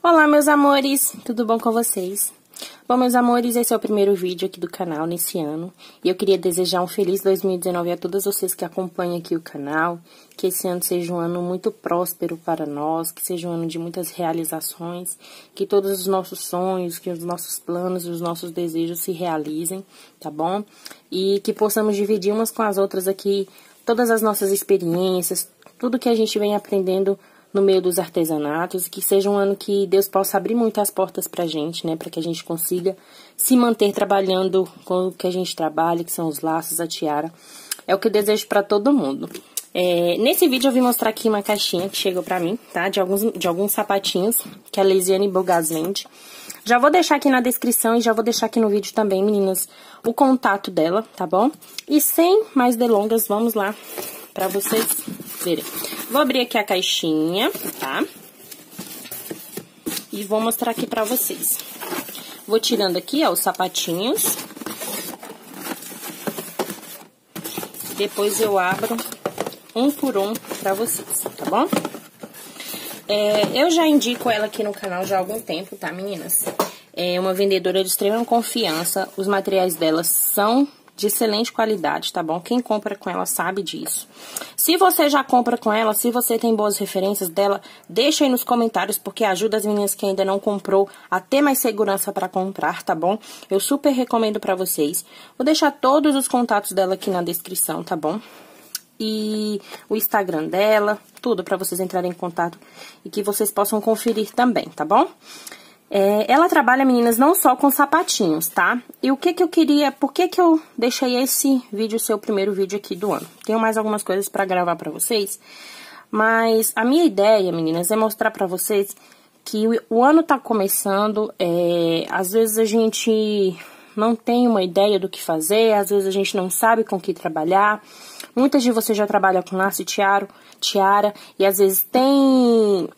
Olá, meus amores, tudo bom com vocês? Bom, meus amores, esse é o primeiro vídeo aqui do canal nesse ano. E eu queria desejar um feliz 2019 a todas vocês que acompanham aqui o canal. Que esse ano seja um ano muito próspero para nós, que seja um ano de muitas realizações. Que todos os nossos sonhos, que os nossos planos e os nossos desejos se realizem, tá bom? E que possamos dividir umas com as outras aqui todas as nossas experiências, tudo que a gente vem aprendendo no meio dos artesanatos, e que seja um ano que Deus possa abrir muitas portas pra gente, né, pra que a gente consiga se manter trabalhando com o que a gente trabalha, que são os laços, a tiara. É o que eu desejo pra todo mundo. Nesse vídeo eu vim mostrar aqui uma caixinha que chegou pra mim, tá, de alguns sapatinhos que a Leisiane Bogaz vende. Já vou deixar aqui na descrição e já vou deixar aqui no vídeo também, meninas, o contato dela, tá bom? E sem mais delongas, vamos lá pra vocês verem. Vou abrir aqui a caixinha, tá? E vou mostrar aqui pra vocês. Vou tirando aqui, ó, os sapatinhos. Depois eu abro um por um pra vocês, tá bom? Eu já indico ela aqui no canal já há algum tempo, tá, meninas? É uma vendedora de extrema confiança. Os materiais dela são de excelente qualidade, tá bom? Quem compra com ela sabe disso. Se você já compra com ela, se você tem boas referências dela, deixa aí nos comentários, porque ajuda as meninas que ainda não comprou a ter mais segurança pra comprar, tá bom? Eu super recomendo pra vocês. Vou deixar todos os contatos dela aqui na descrição, tá bom? E o Instagram dela, tudo pra vocês entrarem em contato e que vocês possam conferir também, tá bom? Ela trabalha, meninas, não só com sapatinhos, tá? E o que que eu queria... Por que que eu deixei esse vídeo ser o primeiro vídeo aqui do ano? Tenho mais algumas coisas pra gravar pra vocês, mas a minha ideia, meninas, é mostrar pra vocês que o ano tá começando, às vezes a gente não tem uma ideia do que fazer, às vezes a gente não sabe com o que trabalhar. Muitas de vocês já trabalham com laço e tiara, e às vezes tem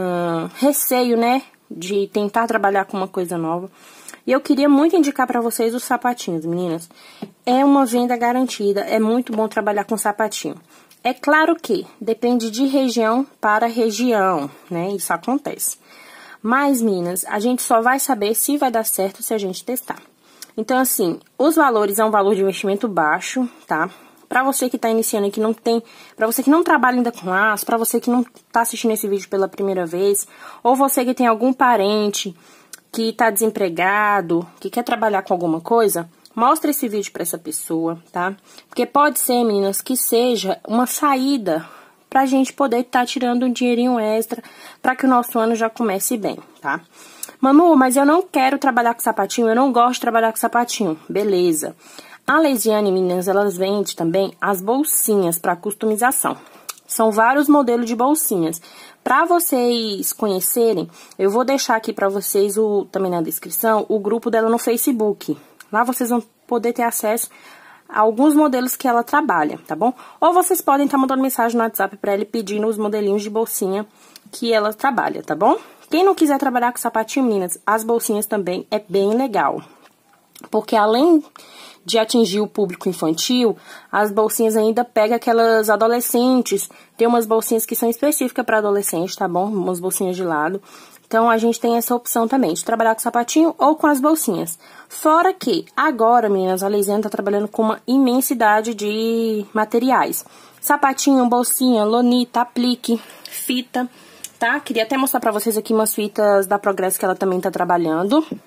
receio, né, de tentar trabalhar com uma coisa nova. E eu queria muito indicar pra vocês os sapatinhos, meninas. É uma venda garantida, é muito bom trabalhar com sapatinho. É claro que depende de região para região, né, isso acontece. Mas, meninas, a gente só vai saber se vai dar certo se a gente testar. Então, assim, os valores é um valor de investimento baixo, tá? Pra você que tá iniciando e que não tem... Pra você que não trabalha ainda com laço, pra você que não tá assistindo esse vídeo pela primeira vez, ou você que tem algum parente que tá desempregado, que quer trabalhar com alguma coisa, mostra esse vídeo pra essa pessoa, tá? Porque pode ser, meninas, que seja uma saída pra gente poder tá tirando um dinheirinho extra pra que o nosso ano já comece bem, tá? Manu, mas eu não quero trabalhar com sapatinho, eu não gosto de trabalhar com sapatinho. Beleza. A Leisiane, meninas, elas vendem também as bolsinhas para customização. São vários modelos de bolsinhas. Para vocês conhecerem, eu vou deixar aqui para vocês também na descrição o grupo dela no Facebook. Lá vocês vão poder ter acesso a alguns modelos que ela trabalha, tá bom? Ou vocês podem estar mandando mensagem no WhatsApp para ela pedindo os modelinhos de bolsinha que ela trabalha, tá bom? Quem não quiser trabalhar com sapatinho, meninas, as bolsinhas também é bem legal. Porque além de atingir o público infantil, as bolsinhas ainda pegam aquelas adolescentes. Tem umas bolsinhas que são específicas para adolescente, tá bom? Umas bolsinhas de lado. Então, a gente tem essa opção também, de trabalhar com sapatinho ou com as bolsinhas. Fora que, agora, meninas, a Leisiane tá trabalhando com uma imensidade de materiais. Sapatinho, bolsinha, lonita, aplique, fita, tá? Queria até mostrar pra vocês aqui umas fitas da Progresso que ela também tá trabalhando. Vou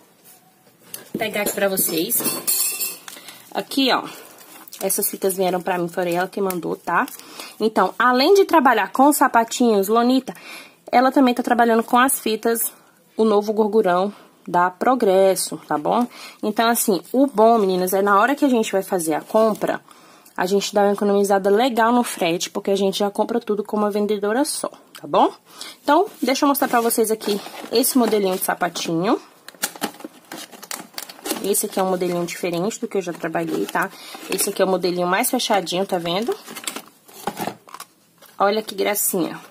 pegar aqui pra vocês. Aqui, ó, essas fitas vieram pra mim, foi ela que mandou, tá? Então, além de trabalhar com sapatinhos, lonita, ela também tá trabalhando com as fitas, o novo gorgurão da Progresso, tá bom? Então, assim, o bom, meninas, é na hora que a gente vai fazer a compra, a gente dá uma economizada legal no frete, porque a gente já compra tudo com uma vendedora só, tá bom? Então, deixa eu mostrar pra vocês aqui esse modelinho de sapatinho. Esse aqui é um modelinho diferente do que eu já trabalhei, tá? Esse aqui é o modelinho mais fechadinho, tá vendo? Olha que gracinha.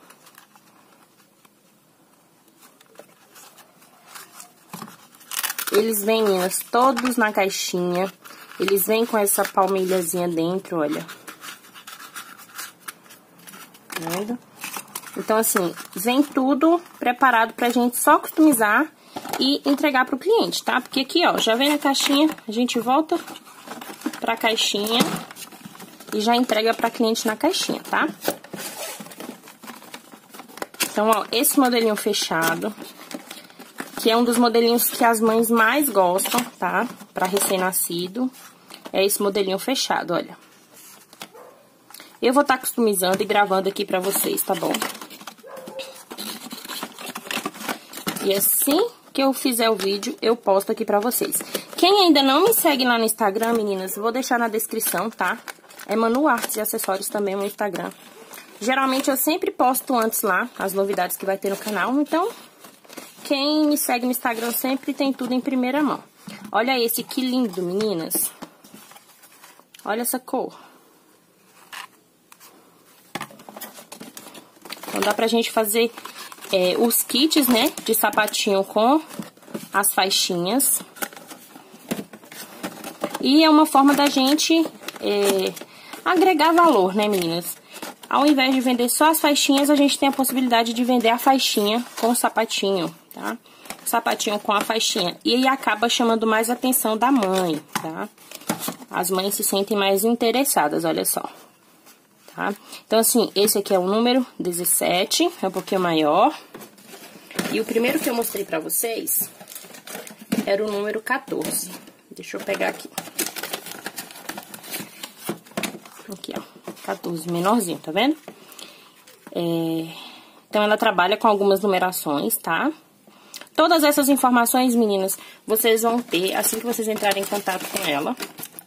Eles vêm, meninas, todos na caixinha. Eles vêm com essa palmilhazinha dentro, olha. Tá vendo? Então, assim, vem tudo preparado pra gente só customizar e entregar pro cliente, tá? Porque aqui, ó, já vem na caixinha, a gente volta pra caixinha e já entrega pra cliente na caixinha, tá? Então, ó, esse modelinho fechado, que é um dos modelinhos que as mães mais gostam, tá? Pra recém-nascido, é esse modelinho fechado, olha. Eu vou estar customizando e gravando aqui pra vocês, tá bom? E assim que eu fizer o vídeo, eu posto aqui pra vocês. Quem ainda não me segue lá no Instagram, meninas, vou deixar na descrição, tá? É Manu Artes e Acessórios também, no Instagram. Geralmente eu sempre posto antes lá as novidades que vai ter no canal, então quem me segue no Instagram sempre tem tudo em primeira mão. Olha esse, que lindo, meninas. Olha essa cor. Então dá pra gente fazer os kits, né, de sapatinho com as faixinhas. E é uma forma da gente agregar valor, né, meninas? Ao invés de vender só as faixinhas, a gente tem a possibilidade de vender a faixinha com o sapatinho, tá? Sapatinho com a faixinha. E aí acaba chamando mais a atenção da mãe, tá? As mães se sentem mais interessadas, olha só. Tá? Então, assim, esse aqui é o número 17, é um pouquinho maior. E o primeiro que eu mostrei pra vocês era o número 14. Deixa eu pegar aqui. Aqui, ó, 14, menorzinho, tá vendo? Então, ela trabalha com algumas numerações, tá? Todas essas informações, meninas, vocês vão ter assim que vocês entrarem em contato com ela.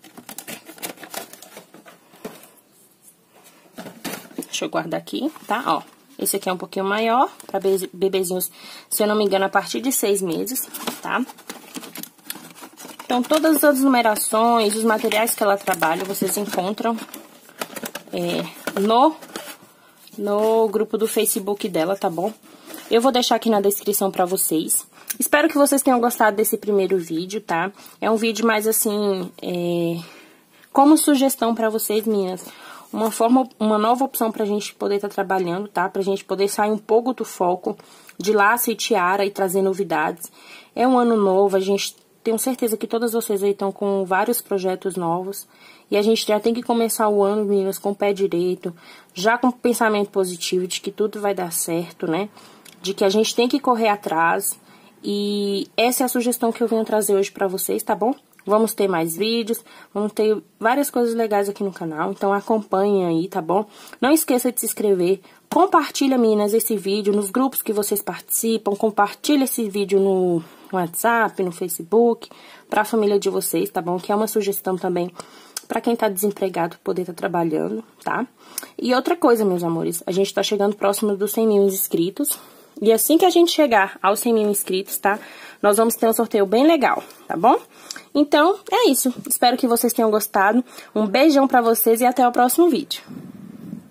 Deixa eu guardar aqui, tá? Ó, esse aqui é um pouquinho maior, pra bebezinhos, se eu não me engano, a partir de 6 meses, tá? Então, todas as numerações, os materiais que ela trabalha, vocês encontram no grupo do Facebook dela, tá bom? Eu vou deixar aqui na descrição pra vocês. Espero que vocês tenham gostado desse primeiro vídeo, tá? É um vídeo mais assim, como sugestão pra vocês, meninas. Uma nova opção pra gente poder estar trabalhando, tá? Pra gente poder sair um pouco do foco de laço e tiara e trazer novidades. É um ano novo, a gente tenho certeza que todas vocês aí estão com vários projetos novos. E a gente já tem que começar o ano, meninas, com o pé direito, já com pensamento positivo de que tudo vai dar certo, né? De que a gente tem que correr atrás. E essa é a sugestão que eu venho trazer hoje pra vocês, tá bom? Vamos ter mais vídeos, vamos ter várias coisas legais aqui no canal, então acompanhem aí, tá bom? Não esqueça de se inscrever, compartilha, meninas, esse vídeo nos grupos que vocês participam, compartilha esse vídeo no WhatsApp, no Facebook, pra família de vocês, tá bom? Que é uma sugestão também pra quem tá desempregado poder tá trabalhando, tá? E outra coisa, meus amores, a gente tá chegando próximo dos 100 mil inscritos. E assim que a gente chegar aos 100 mil inscritos, tá? Nós vamos ter um sorteio bem legal, tá bom? Então, é isso. Espero que vocês tenham gostado. Um beijão pra vocês e até o próximo vídeo.